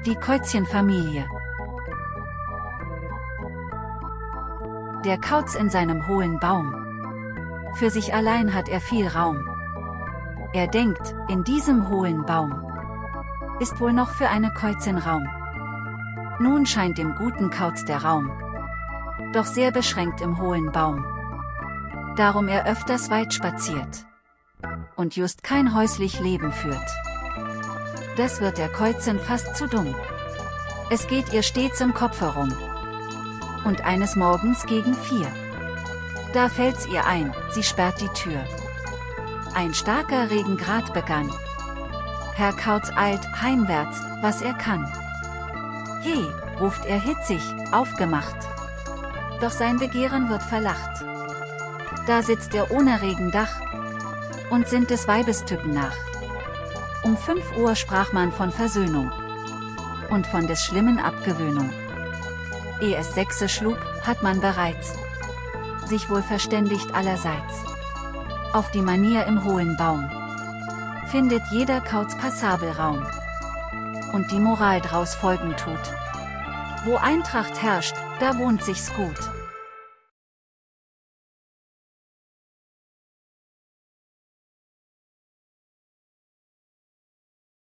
Die Käuzchenfamilie. Der Kauz in seinem hohlen Baum. Für sich allein hat er viel Raum. Er denkt, in diesem hohlen Baum ist wohl noch für eine Käuzin Raum. Nun scheint dem guten Kauz der Raum doch sehr beschränkt im hohlen Baum. Darum er öfters weit spaziert und just kein häuslich Leben führt. Das wird der Käuzin fast zu dumm. Es geht ihr stets im Kopf herum. Und eines Morgens gegen 4, da fällt's ihr ein, sie sperrt die Tür. Ein starker Regengrad begann. Herr Kauz eilt heimwärts, was er kann. He, ruft er hitzig, aufgemacht. Doch sein Begehren wird verlacht. Da sitzt er ohne Regendach und sinnt des Weibes Tücken nach. Um 5 Uhr sprach man von Versöhnung und von des schlimmen Abgewöhnung. Ehe es 6 schlug, hat man bereits sich wohl verständigt allerseits. Auf die Manier im hohlen Baum findet jeder Kauz passabel Raum. Und die Moral draus folgen tut: Wo Eintracht herrscht, da wohnt sich's gut.